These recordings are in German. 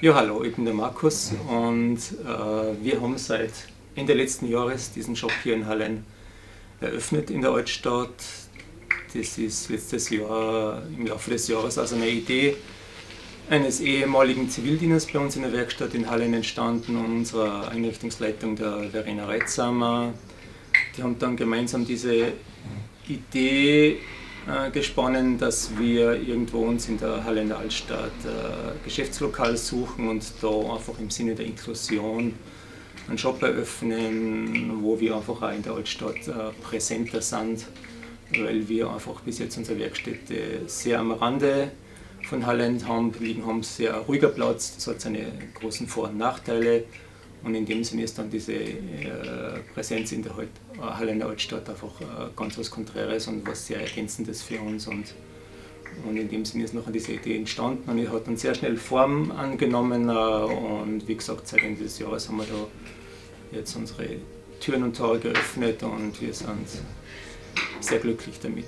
Ja, hallo, ich bin der Markus und wir haben seit Ende letzten Jahres diesen Shop hier in Hallein eröffnet in der Altstadt. Das ist letztes Jahr, im Laufe des Jahres, also eine Idee eines ehemaligen Zivildieners bei uns in der Werkstatt in Hallein entstanden und unserer Einrichtungsleitung, der Verena Reitsamer. Die haben dann gemeinsam diese Idee gesponnen, dass wir irgendwo uns in der Halle in der Altstadt Geschäftslokal suchen und da einfach im Sinne der Inklusion einen Shop eröffnen, wo wir einfach auch in der Altstadt präsenter sind, weil wir einfach bis jetzt unsere Werkstätte sehr am Rande von Hallein haben, sehr ruhiger Platz, das hat seine großen Vor- und Nachteile. Und in dem Sinne ist dann diese Präsenz in der Halle in der Altstadt einfach ganz was Konträres und was sehr Ergänzendes für uns. Und in dem Sinne ist nachher diese Idee entstanden und die hat dann sehr schnell Form angenommen. Und wie gesagt, seit Ende des Jahres haben wir da jetzt unsere Türen und Tore geöffnet und wir sind sehr glücklich damit.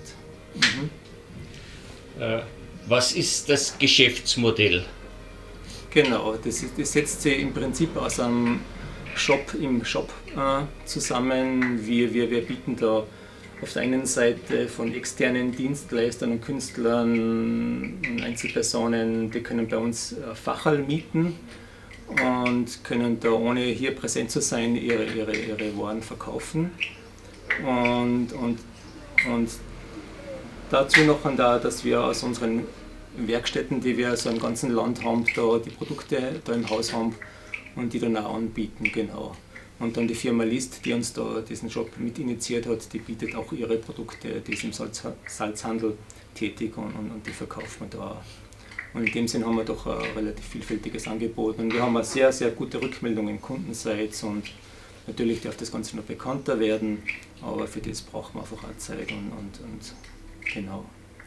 Was ist das Geschäftsmodell? Genau, das setzt sich im Prinzip aus einem Shop im Shop zusammen. Wir bieten da auf der einen Seite von externen Dienstleistern und Künstlern und Einzelpersonen, die können bei uns Fachhall mieten und können da, ohne hier präsent zu sein, ihre Waren verkaufen. Und dazu noch dass wir aus unseren Werkstätten, die wir so im ganzen Land haben, da die Produkte da im Haus haben und die dann auch anbieten, genau. Und dann die Firma List, die uns da diesen Shop mit initiiert hat, die bietet auch ihre Produkte, die ist im Salzhandel tätig und die verkauft man da. Und in dem Sinn haben wir doch ein relativ vielfältiges Angebot und wir haben eine sehr, sehr gute Rückmeldung im Kundenseits und natürlich darf das Ganze noch bekannter werden, aber für das braucht man einfach auch Zeit und genau.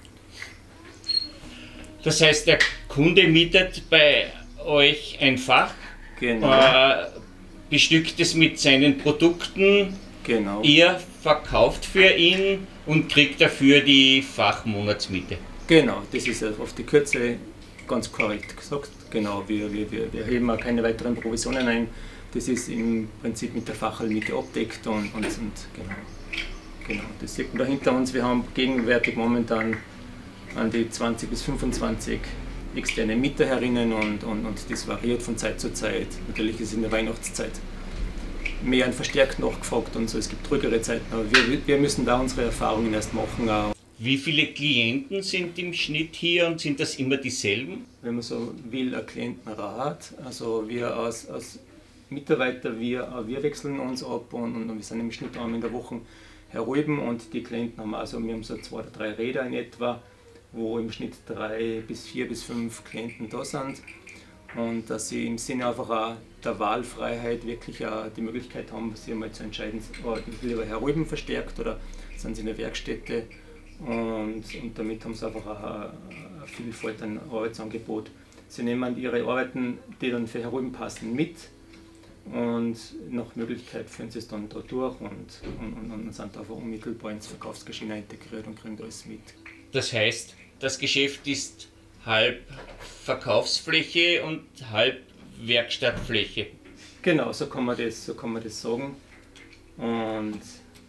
Das heißt, der Kunde mietet bei euch ein Fach, genau. Bestückt es mit seinen Produkten, genau. Ihr verkauft für ihn und kriegt dafür die Fachmonatsmiete. Genau, das ist auf die Kürze ganz korrekt gesagt. Genau, wir heben auch keine weiteren Provisionen ein. Das ist im Prinzip mit der Fachhallmiete abdeckt und genau, das sieht man da hinter uns. Wir haben gegenwärtig momentan an die 20 bis 25 externe Mieter herinnen und das variiert von Zeit zu Zeit. Natürlich ist es in der Weihnachtszeit mehr verstärkt nachgefragt und so, es gibt ruhigere Zeiten, aber wir müssen da unsere Erfahrungen erst machen. Wie viele Klienten sind im Schnitt hier und sind das immer dieselben? Wenn man so will, ein Klientenrat, also wir als Mitarbeiter, wir wechseln uns ab und wir sind im Schnitt einmal in der Woche herüben und die Klienten haben also, wir haben so 2 oder 3 Räder in etwa, wo im Schnitt 3 bis 4 bis 5 Klienten da sind und dass sie im Sinne einfach auch der Wahlfreiheit wirklich auch die Möglichkeit haben, sich einmal zu entscheiden, ich will lieber herüben verstärkt oder sind sie in der Werkstätte und damit haben sie einfach auch eine Vielfalt an Arbeitsangebot. Sie nehmen ihre Arbeiten, die dann für herüben passen, mit und nach Möglichkeit führen sie es dann da durch und sind einfach unmittelbar ins Verkaufsgeschehen integriert und kriegen alles mit. Das heißt, das Geschäft ist halb Verkaufsfläche und halb Werkstattfläche. Genau, so kann man das sagen. Und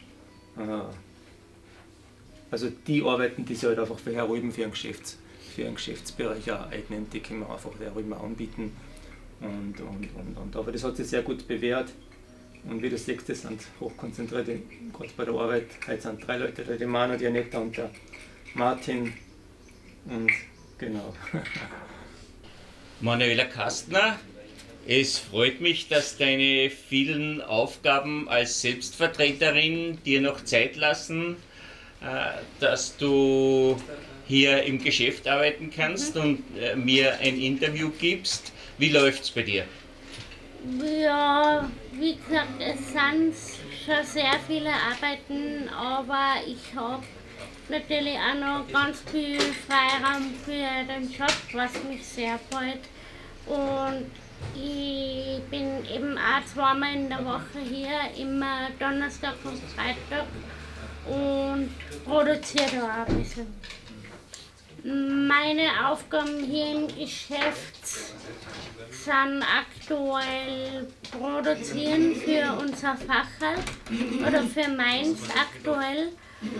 also die Arbeiten, die sie halt einfach für herüben für einen Geschäftsbereich auch eignen, die können wir einfach herüben anbieten. Aber das hat sich sehr gut bewährt. Und wie du siehst, das sind hochkonzentrierte, gerade bei der Arbeit. Heute sind 3 Leute, der Manu, die Anetta und der Martin. Und genau. Manuela Kastner, es freut mich, dass deine vielen Aufgaben als Selbstvertreterin dir noch Zeit lassen, dass du hier im Geschäft arbeiten kannst und mir ein Interview gibst. Wie läuft's bei dir? Ja, wie gesagt, es sind schon sehr viele Arbeiten, aber ich habe natürlich auch noch ganz viel Freiraum für den Job, was mich sehr freut. Und ich bin eben auch 2-mal in der Woche hier, immer Donnerstag und Freitag und produziere da auch ein bisschen. Meine Aufgaben hier im Geschäft sind aktuell produzieren für unser Fachel oder für meins aktuell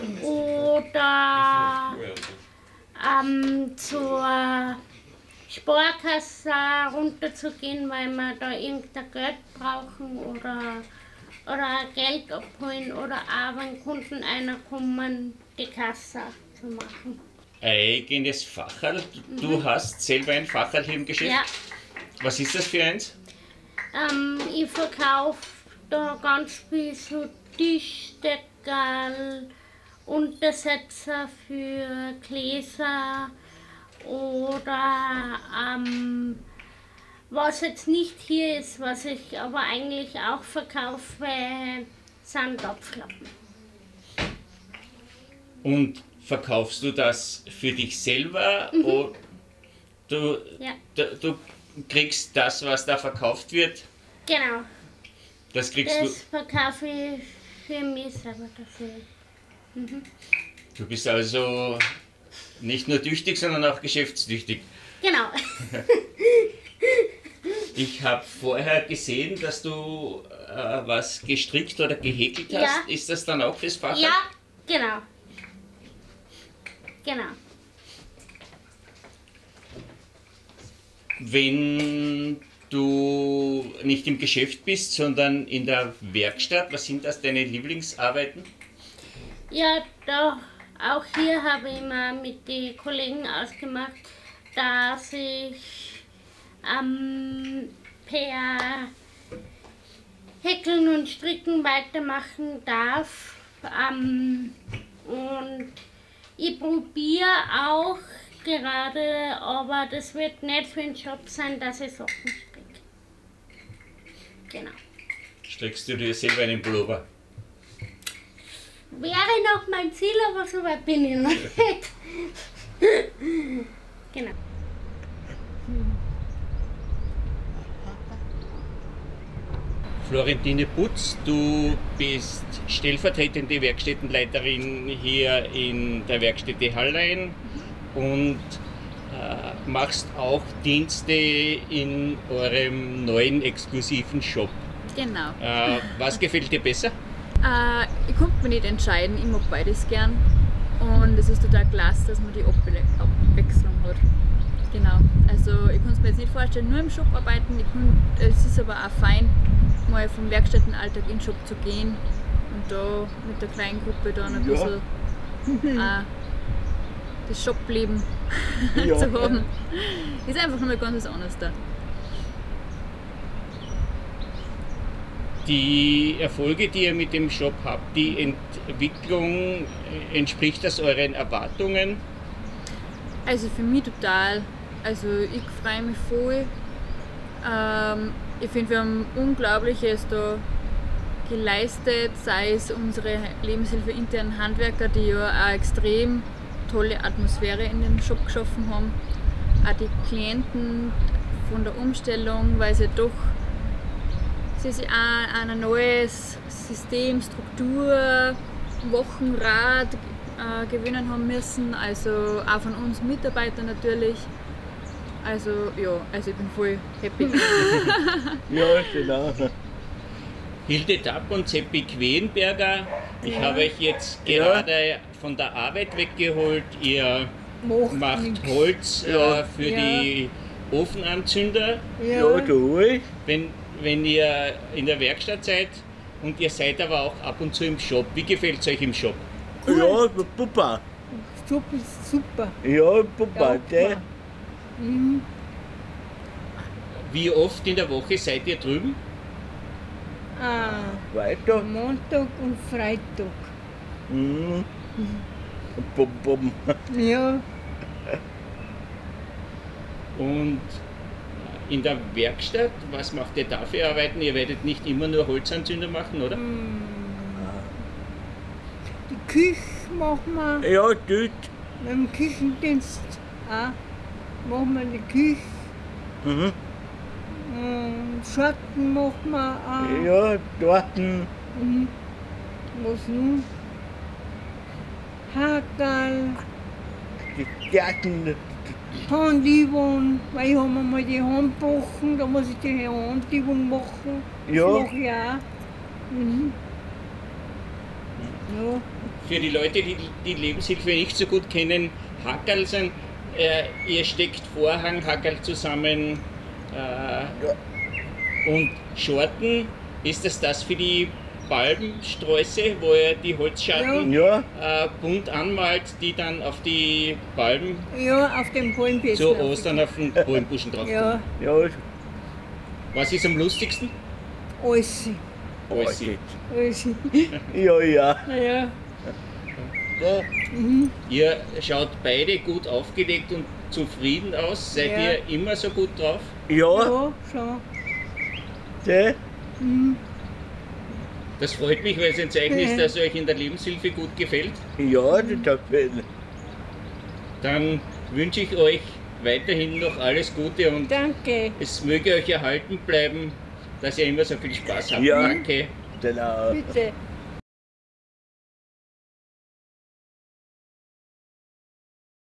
oder zur Sparkasse runterzugehen, weil wir da irgendein Geld brauchen oder Geld abholen oder auch wenn Kunden einer kommen, die Kasse zu machen. Eigenes Facherl. Du hast selber ein Facherl hier im Geschäft? Ja. Was ist das für eins? Ich verkaufe da ganz viel so Tischdeckel, Untersetzer für Gläser oder was jetzt nicht hier ist, was ich aber eigentlich auch verkaufe, sind Topflappen. Und verkaufst du das für dich selber oder du kriegst das, was da verkauft wird? Genau. Das kriegst Das verkaufe ich für mich selber dafür. Du bist also nicht nur tüchtig, sondern auch geschäftstüchtig. Genau. Ich habe vorher gesehen, dass du was gestrickt oder gehäkelt hast. Ja. Ist das dann auch fürs Facherl? Ja, genau. Genau. Wenn du nicht im Geschäft bist, sondern in der Werkstatt, was sind das deine Lieblingsarbeiten? Ja, doch. Auch hier habe ich mal mit den Kollegen ausgemacht, dass ich per Häkeln und Stricken weitermachen darf. Und ich probiere auch gerade, aber das wird nicht für den Job sein, dass ich Socken stricke. Genau. Strickst du dir selber einen Pullover? Wäre noch mein Ziel, aber so weit bin ich noch nicht. Genau. Florentine Putz, du bist stellvertretende Werkstättenleiterin hier in der Werkstätte Hallein und machst auch Dienste in eurem neuen exklusiven Shop. Genau. Was gefällt dir besser? Ich konnte mich nicht entscheiden, ich mag beides gern. Und es ist total klasse, dass man die Abwechslung hat. Genau. Also ich kann es mir jetzt nicht vorstellen, nur im Shop arbeiten. Es ist aber auch fein, mal vom Werkstättenalltag in den Shop zu gehen und da mit der kleinen Gruppe dann ein bisschen das Shopleben zu haben. Ist einfach nochmal ganz was anderes da. Die Erfolge, die ihr mit dem Shop habt, die Entwicklung, entspricht das euren Erwartungen? Also für mich total. Also ich freue mich voll. Ich finde, wir haben Unglaubliches da geleistet, sei es unsere Lebenshilfe internen Handwerker, die ja auch extrem tolle Atmosphäre in den Shop geschaffen haben. Auch die Klienten von der Umstellung, weil sie doch sich auch ein neues System, Struktur, Wochenrat gewöhnen haben müssen, also auch von uns Mitarbeitern natürlich. Also ja, also ich bin voll happy. Ja, genau. Hilde Tapp und Seppi Quenberger, ich habe euch jetzt gerade von der Arbeit weggeholt. Ihr macht Holz für die Ofenanzünder. Ja, du. Wenn ihr in der Werkstatt seid und ihr seid aber auch ab und zu im Shop. Wie gefällt es euch im Shop? Ja, Papa. Super, super. Ja, Papa, der. Mhm. Wie oft in der Woche seid ihr drüben? Weiter. Montag und Freitag. Mhm. Bum, bum. Ja, Und in der Werkstatt, was macht ihr da für Arbeiten? Ihr werdet nicht immer nur Holzanzünder machen, oder? die Küche machen wir, Ja, dort. mit dem Küchendienst auch. Machen wir die Küche. Mhm. Schatten machen wir auch. Ja, dort. Mhm. Was nun? Hakel, die Gärten. Handübung, weil ich habe mir mal die Hand gebrochen, da muss ich die Handübung machen. Das Ja. mache ich auch. Mhm. Ja. Für die Leute, die die Lebenshilfe nicht so gut kennen, Hackerl sind, ihr steckt Vorhang, Hackerl zusammen und Schorten, ist das für die Balbensträuße, wo ihr die Holzschatten Ja, bunt anmalt, die dann auf die Balben Ja, auf dem Palmbesten. zu Ostern auf den Palmbuschen drauf Ja, ja, Was ist am lustigsten? alles. Alles. Alles. ja, ja. Ja. Ja, Ihr schaut beide gut aufgelegt und zufrieden aus. Seid Ja. ihr immer so gut drauf? ja, Ja, schon. der, Das freut mich, weil es ein Zeichen ist, dass euch in der Lebenshilfe gut gefällt. ja, das Dann wünsche ich euch weiterhin noch alles Gute und Danke. es möge euch erhalten bleiben, dass ihr immer so viel Spaß habt. Ja. Danke. genau. Bitte.